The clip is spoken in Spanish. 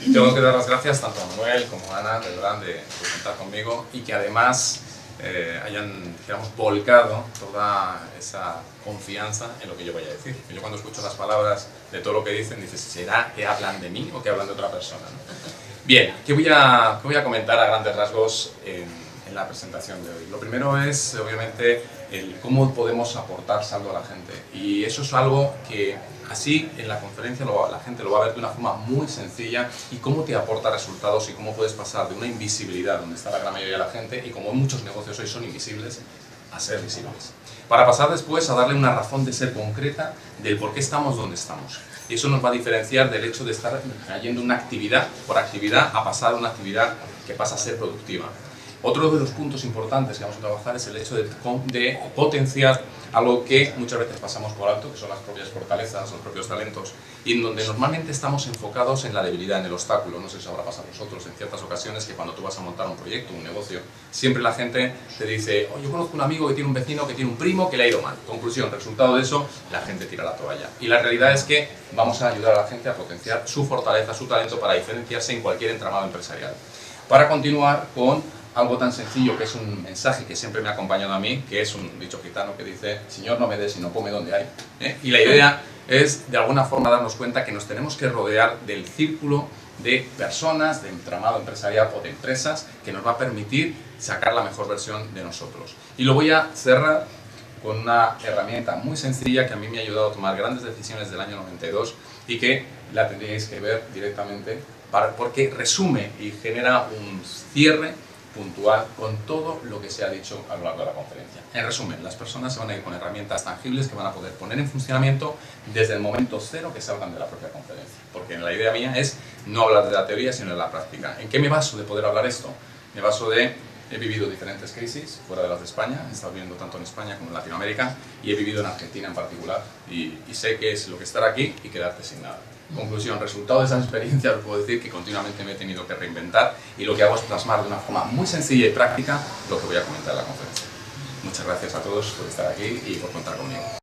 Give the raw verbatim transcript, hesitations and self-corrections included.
Tengo que dar las gracias tanto a Manuel como a Ana, de verdad, de, de contar conmigo y que además eh, hayan, digamos, volcado toda esa confianza en lo que yo vaya a decir. Yo cuando escucho las palabras de todo lo que dicen, dices, ¿será que hablan de mí o que hablan de otra persona, ¿no? Bien, ¿qué voy a, qué voy a comentar a grandes rasgos en, en la presentación de hoy? Lo primero es, obviamente, el cómo podemos aportar saldo a la gente. Y eso es algo que así en la conferencia lo, la gente lo va a ver de una forma muy sencilla y cómo te aporta resultados y cómo puedes pasar de una invisibilidad donde está la gran mayoría de la gente y como muchos negocios hoy son invisibles, a ser visibles. Para pasar después a darle una razón de ser concreta del por qué estamos donde estamos. Y eso nos va a diferenciar del hecho de estar trayendo una actividad por actividad a pasar a una actividad que pasa a ser productiva. Otro de los puntos importantes que vamos a trabajar es el hecho de, de potenciar algo que muchas veces pasamos por alto, que son las propias fortalezas, los propios talentos, y en donde normalmente estamos enfocados en la debilidad, en el obstáculo. No sé si os habrá pasado a vosotros en ciertas ocasiones que cuando tú vas a montar un proyecto, un negocio, siempre la gente te dice, oh, yo conozco un amigo que tiene un vecino que tiene un primo que le ha ido mal. Conclusión, resultado de eso, la gente tira la toalla. Y la realidad es que vamos a ayudar a la gente a potenciar su fortaleza, su talento para diferenciarse en cualquier entramado empresarial. Para continuar con algo tan sencillo que es un mensaje que siempre me ha acompañado a mí, que es un dicho gitano que dice, Señor, no me des, sino ponme donde hay. ¿Eh? Y la idea es, de alguna forma, darnos cuenta que nos tenemos que rodear del círculo de personas, de entramado empresarial o de empresas que nos va a permitir sacar la mejor versión de nosotros. Y lo voy a cerrar con una herramienta muy sencilla que a mí me ha ayudado a tomar grandes decisiones del año noventa y dos y que la tendríais que ver directamente para, porque resume y genera un cierre puntual con todo lo que se ha dicho a lo largo de la conferencia. En resumen, las personas se van a ir con herramientas tangibles que van a poder poner en funcionamiento desde el momento cero que salgan de la propia conferencia. Porque la idea mía es no hablar de la teoría, sino de la práctica. ¿En qué me baso de poder hablar esto? Me baso de, he vivido diferentes crisis fuera de las de España, he estado viviendo tanto en España como en Latinoamérica y he vivido en Argentina en particular y, y sé qué es lo que estar aquí y quedarte sin nada. Conclusión, resultado de esa experiencia, os puedo decir que continuamente me he tenido que reinventar y lo que hago es plasmar de una forma muy sencilla y práctica lo que voy a comentar en la conferencia. Muchas gracias a todos por estar aquí y por contar conmigo.